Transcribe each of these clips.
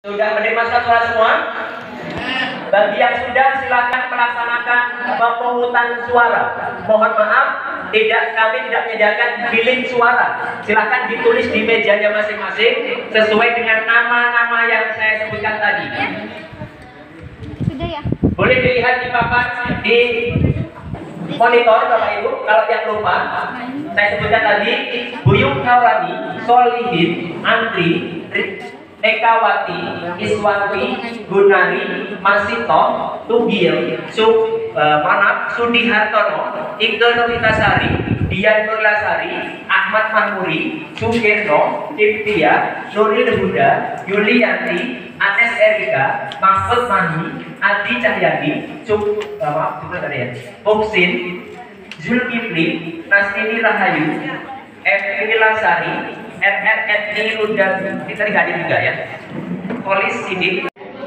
Sudah menerima surat semua? Bagi yang sudah, silakan melaksanakan pemungutan suara. Mohon maaf, kami tidak menyediakan bilik suara. Silakan ditulis di mejanya masing-masing sesuai dengan nama-nama yang saya sebutkan tadi. Sudah ya? Boleh dilihat di papan di monitor Bapak Ibu. Kalau yang lupa, saya sebutkan tadi Buyung Haurani, Solihin, Andri, Ekawati, Iswanti, Gunari, Masito, Tugil, Sudi Hartono, Ikke Novitasari, Dian Nurlasari, Ahmad Mahmuri, Sugirno, Ciptia, Nuril Huda, Yulianti, Anes Erika, Mahfud Mani, Adi Cahyadi, Muksin, Zulkifli, Nastini Rahayu, Evini Lasari, RRNI Rudan, kita nggak ada juga ya. Polis Sidik.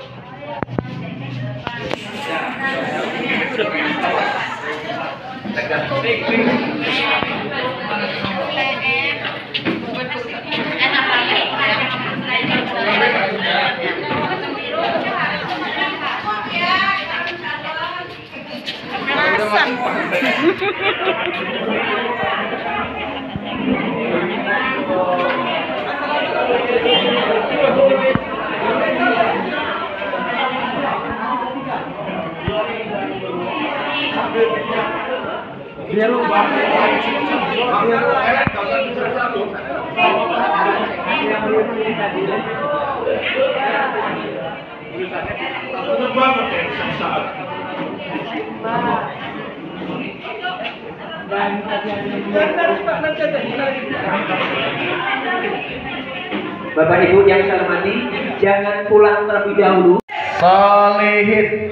Bapak Ibu yang saya hormati, jangan pulang terlebih dahulu. Solihin,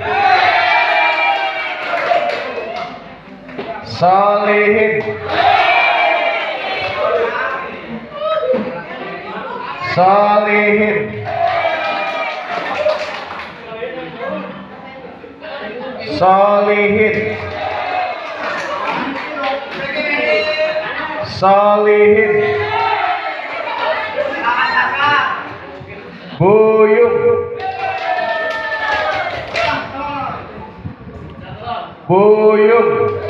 Solihin, Solihin, Solihin, Solihin, Buyung, Buyung,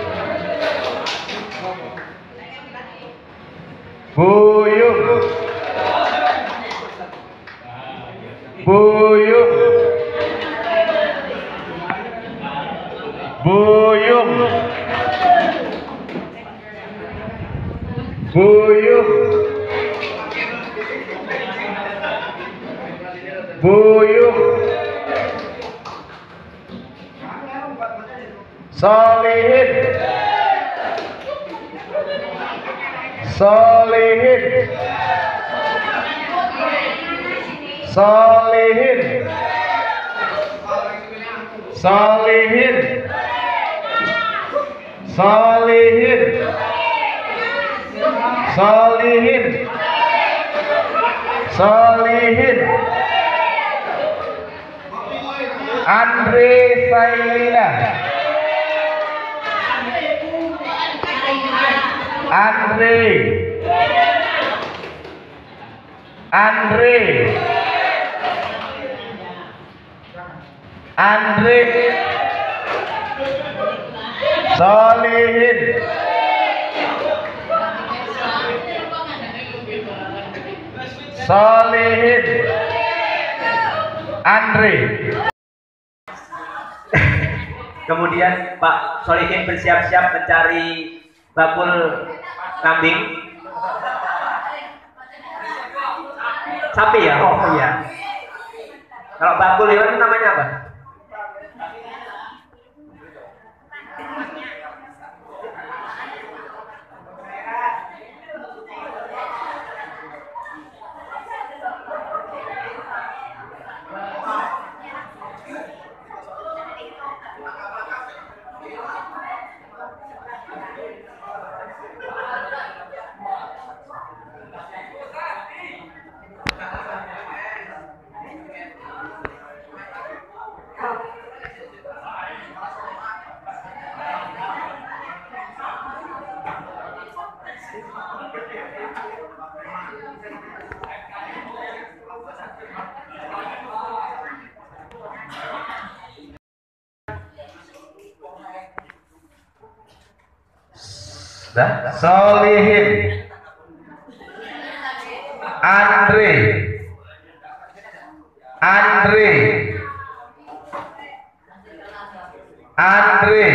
Buyung, Buyung, Buyung, Buyung, Buyung, Solihin, Solihin, Solihin, Solihin, Solihin, Solihin, Solihin, Andre Sailina, Andre, Andre, Andre, Solihin, Solihin, Andre. Kemudian Pak Solihin bersiap-siap mencari bakul kambing. Sapi ya? Oh iya. Kalau bakul itu namanya apa? Dah. Solihin. Andre. Andre. Andre.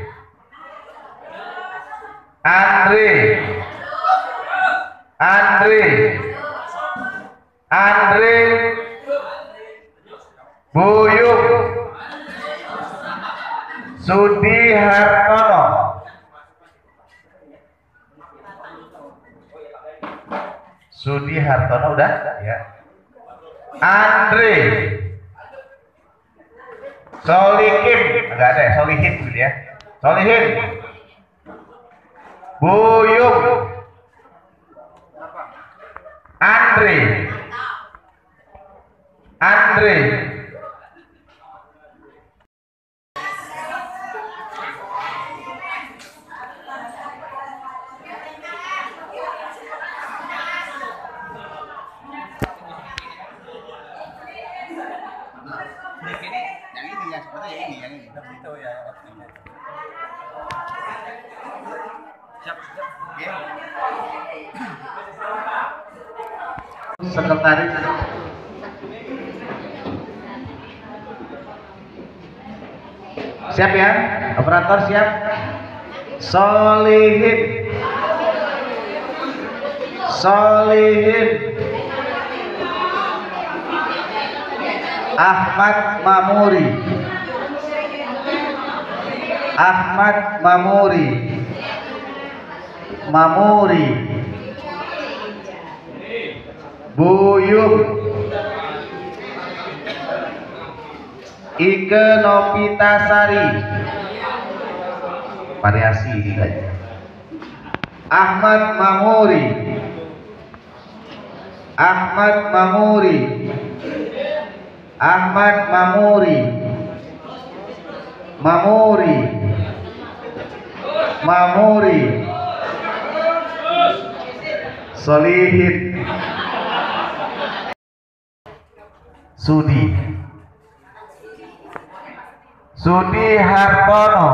Andre. Andre. Andre. Buyung. Sudi Hartono. Sudi Hartono udah ya. Andre. Solihin, enggak ada ya, Solihin gitu ya. Solihin. Buyung. Andre. Andre. Sekretaris. Siap ya, operator siap. Solihin. Solihin. Ahmad Mamuri. Ahmad Mamuri. Mamuri. Buyung. Ike Novitasari. Variasi aja. Ahmad Mamuri. Ahmad Mamuri. Ahmad Mamuri. Mamuri. Mamuri. Solihin. Sudi. Sudi Hartono.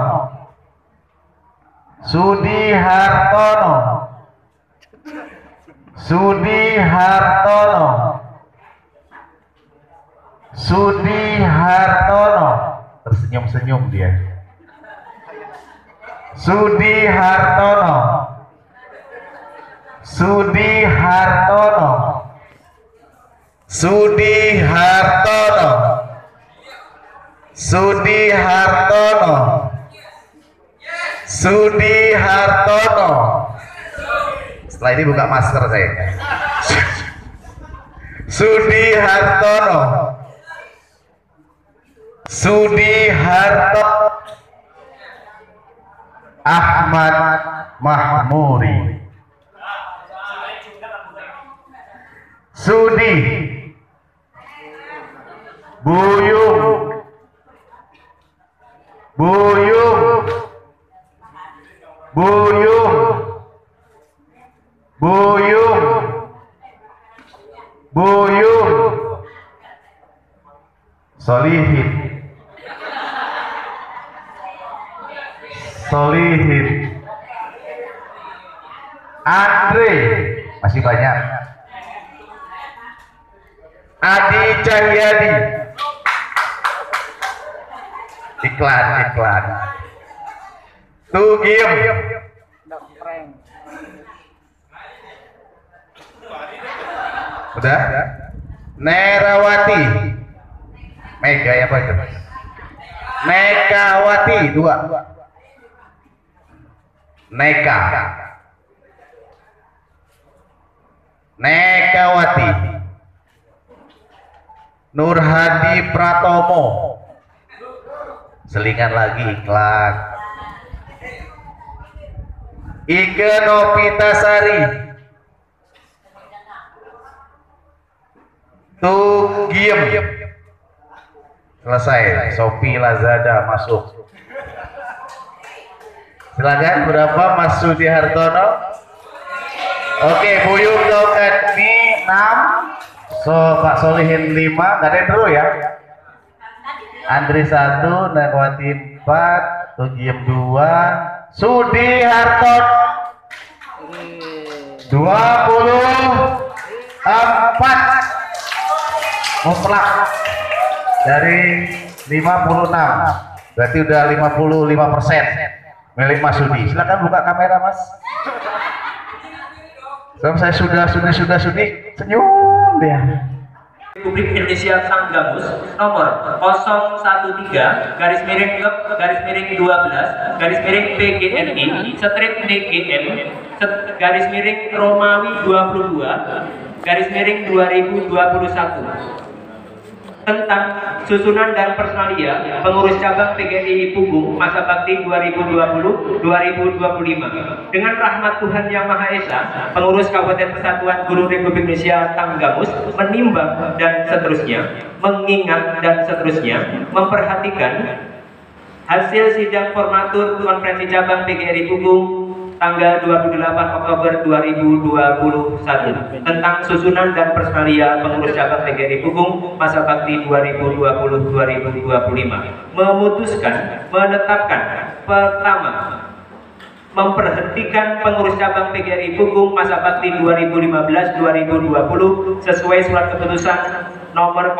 Sudi Hartono. Sudi Hartono. Sudi Hartono. Tersenyum-senyum dia. Sudi Hartono. Sudi Hartono. Sudi Hartono. Sudi Hartono. Sudi Hartono. Setelah ini buka masker saya. Sudi Hartono. Sudi Hartono. Ahmad Mahmuri. Sudi. Buyung. Buyung. Buyung. Buyung. Buyung. Solihin. Solihin. Andre. Masih banyak. Adi Cahyadi. Iklan. Tugiem. Udah? Nerawati. Mega ya apa itu? Nekawati 2. Neka. Nekawati. Nurhadi Pratomo. Selingan lagi iklan. Ike Novitasari. Tugiem. Selesai. Shopee, Lazada masuk. Silakan berapa Mas Sudi Hartono? Oke, Buyung token ini 6. So Pak Solihin 5. Gak ada yang dulu ya. Andri 1, Nekwati 4, Tugiem 2, Sudi Hartono 24 mutlak dari 56, berarti udah 55% milik Mas Sudi. Silakan buka kamera Mas. Saya sudah senyum dia. Republik Indonesia Tanggamus nomor 013-12-PGNI strip DGM /Romawi 22-2021 tentang susunan dan personalia pengurus cabang PGRI Punggung masa bakti 2020-2025. Dengan rahmat Tuhan Yang Maha Esa, pengurus Kabupaten Persatuan Guru Republik Indonesia Tanggamus menimbang dan seterusnya, mengingat dan seterusnya, memperhatikan hasil sidang formatur konferensi cabang PGRI Punggung tanggal 28 Oktober 2021 tentang susunan dan personalia pengurus cabang PGRI Punggung masa bakti 2020-2025 memutuskan menetapkan pertama, memperhentikan pengurus cabang PGRI Punggung masa bakti 2015-2020 sesuai surat keputusan nomor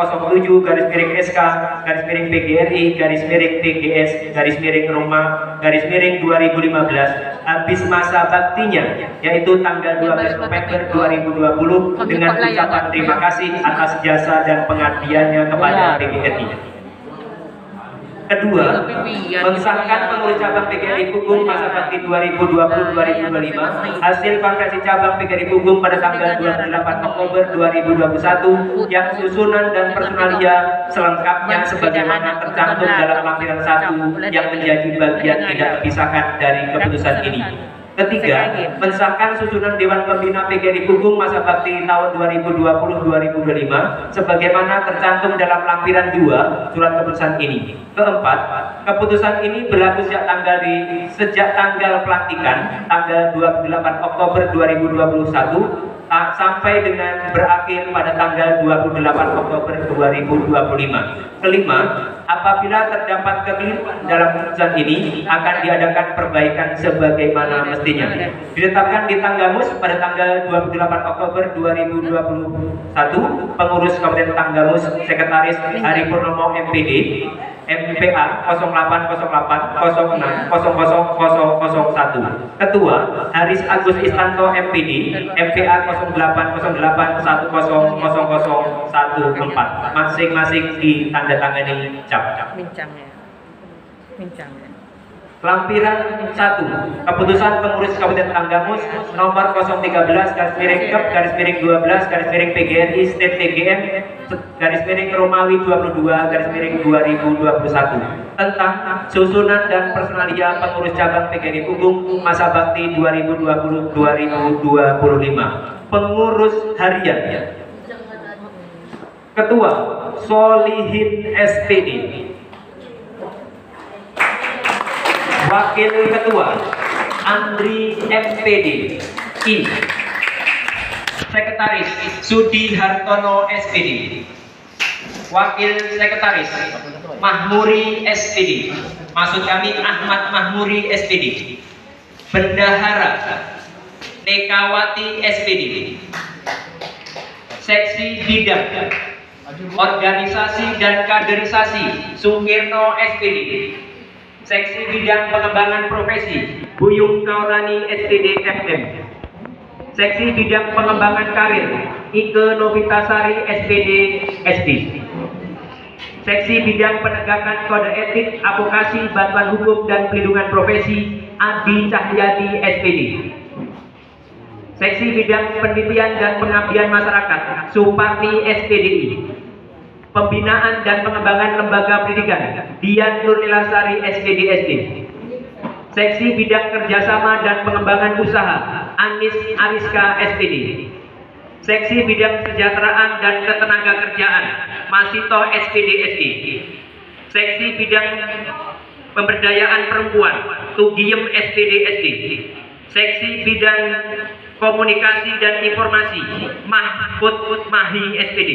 07-PGSK-TGS-Roma-2015 habis masa baktinya, yaitu tanggal 12 November 2020 dengan ucapan terima kasih atas jasa dan pengabdiannya kepada PGRI. Kedua, mengesahkan pengurus cabang PGRI Punggung masa bakti 2020-2025 hasil konferensi cabang PGRI Punggung pada tanggal 28 Oktober 2021 yang susunan dan personalia selengkapnya sebagaimana tercantum dalam lampiran 1 yang menjadi bagian tidak terpisahkan dari keputusan ini. Ketiga, mensahkan susunan Dewan Pembina PGRI Punggung masa bakti tahun 2020-2025 sebagaimana tercantum dalam lampiran 2 surat keputusan ini. Keempat, keputusan ini berlaku sejak tanggal pelantikan tanggal 28 Oktober 2021 sampai dengan berakhir pada tanggal 28 Oktober 2025. Kelima, apabila terdapat kekeliruan dalam keputusan ini akan diadakan perbaikan sebagaimana mestinya. Ditetapkan di Tanggamus pada tanggal 28 Oktober 2021, pengurus Kabupaten Tanggamus Sekretaris Hari Purnomo MPD MPA 0808 06 00 001. Ketua Haris Agus Istanto MPD MPA 0808 10 00 14. Masing-masing ditandatangani cap. Mincangnya. Lampiran 1, keputusan pengurus Kabupaten Tanggamus nomor 013-12-PGRI state TGM /Romawi 22-2021 tentang susunan dan personalia pengurus cabang PGRI Punggung masa bakti 2020-2025. Pengurus harian. Ketua Solihin SPD. Wakil Ketua Andri MPD I. Sekretaris Sudi Hartono SPD. Wakil Sekretaris Mahmuri SPD. Maksud kami Ahmad Mahmuri SPD. Bendahara Nekawati SPD. Seksi Bidang Organisasi dan Kaderisasi Sukirno SPD. Seksi Bidang Pengembangan Profesi Buyung Kaurani SPD FM. Seksi Bidang Pengembangan Karir Ike Novitasari SPD SD. Seksi Bidang Penegakan Kode Etik Advokasi Bantuan Hukum dan Pelindungan Profesi Adi Cahyadi SPD. Seksi Bidang Penelitian dan Pengabdian Masyarakat Suparti SPDI. Pembinaan dan Pengembangan Lembaga Pendidikan Dian Nurnilasari SPDSD. Seksi Bidang Kerjasama dan Pengembangan Usaha Anis Ariska SPD. Seksi Bidang Kesejahteraan dan Ketenagakerjaan Masito SPDSD. Seksi Bidang Pemberdayaan Perempuan Tugiem SPDSD. Seksi Bidang Komunikasi dan Informasi Mahfud Mahi SPD.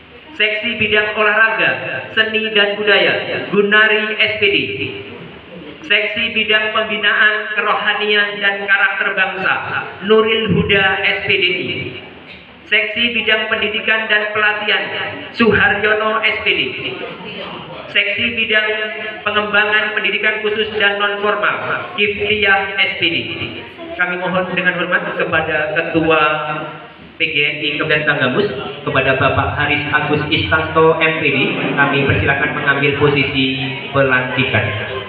Seksi Bidang Olahraga, Seni dan Budaya Gunari SPD. Seksi Bidang Pembinaan Kerohanian dan Karakter Bangsa Nuril Huda SPDI. Seksi Bidang Pendidikan dan Pelatihan Suharyono SPD. Seksi Bidang Pengembangan Pendidikan Khusus dan Non-Formal Kifliyah SPD. Kami mohon dengan hormat kepada Ketua PGRI Kabupaten Tanggamus, kepada Bapak Haris Agus Istanto MPD, kami persilakan mengambil posisi pelantikan.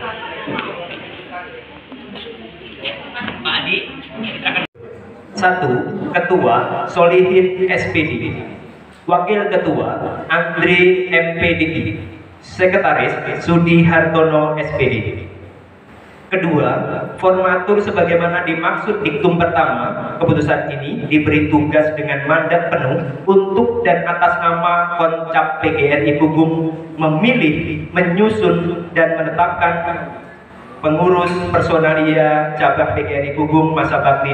Pak Adi, silakan. 1. Ketua Solihin SPD. Wakil Ketua Andre MPDI. Sekretaris Sudi Hartono SPD. Kedua, formatur sebagaimana dimaksud diktum pertama, keputusan ini diberi tugas dengan mandat penuh untuk dan atas nama Koncap PGRI Pugung memilih, menyusun, dan menetapkan pengurus personalia cabang PGRI Pugung masa bakti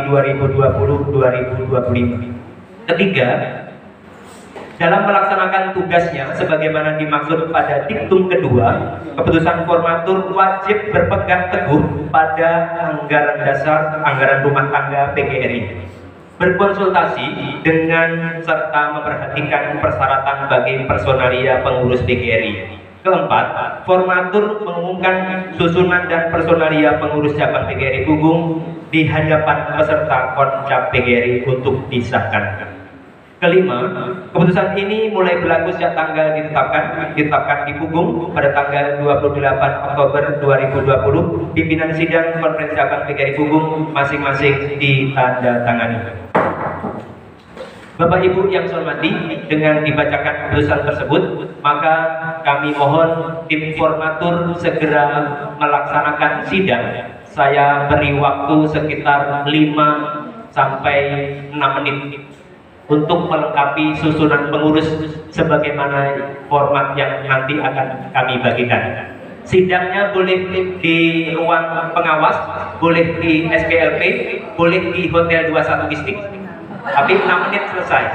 2020-2025. Ketiga, dalam melaksanakan tugasnya sebagaimana dimaksud pada diktum kedua, keputusan formatur wajib berpegang teguh pada anggaran dasar anggaran rumah tangga PGRI, berkonsultasi dengan serta memperhatikan persyaratan bagi personalia pengurus PGRI. Keempat, formatur mengumumkan susunan dan personalia pengurus cabang PGRI Pugung di hadapan peserta Koncap PGRI untuk disahkan. Kelima, keputusan ini mulai berlaku sejak tanggal ditetapkan di Pugung pada tanggal 28 Oktober 2020. Pimpinan sidang konferensi cabang PGRI Pugung masing-masing ditandatangani. Bapak Ibu yang saya hormati, dengan dibacakan keputusan tersebut, maka kami mohon tim formatur segera melaksanakan sidang. Saya beri waktu sekitar 5 sampai 6 menit untuk melengkapi susunan pengurus sebagaimana format yang nanti akan kami bagikan. Sidangnya boleh di ruang pengawas, boleh di SPLP, boleh di Hotel 21 Distrik. Tapi 6 menit selesai.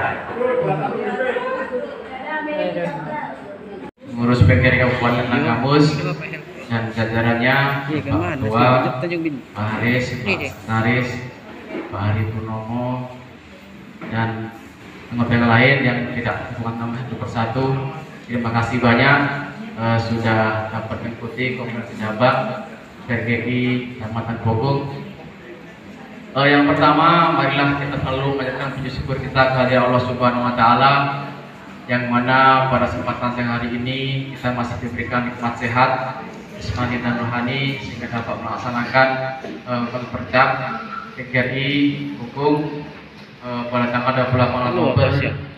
Pengurus PGRI Kabupaten Tanggamus dan jajarannya, Pak Ketua, Pak Haris, Pak Naris, Pak Hari Purnomo, dan anggota lain yang tidak hubungan nama satu persatu. Terima kasih banyak sudah dapat mengikuti konferensi cabang PGRI Kecamatan Pugung. Yang pertama, marilah kita selalu menjadikan puji syukur kita kepada Allah Subhanahu Wa Taala, yang mana pada kesempatan siang hari ini kita masih diberikan nikmat sehat, jasmani dan rohani, sehingga dapat melaksanakan konferensi PGRI Pugung pada tanggal 28 Oktober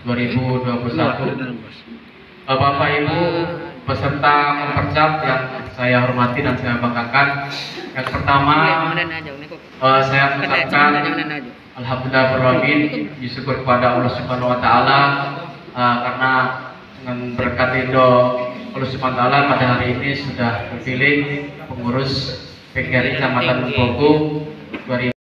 2021. Bapak Ibu peserta mempercap yang saya hormati dan saya banggakan, yang pertama saya mengucapkan alhamdulillah berwabin, bersyukur kepada Allah Subhanahu Wa Taala karena dengan berkat ridho Allah Subhanahu Wa Taala pada hari ini sudah terpilih pengurus PGRI Kecamatan Pugung 2020.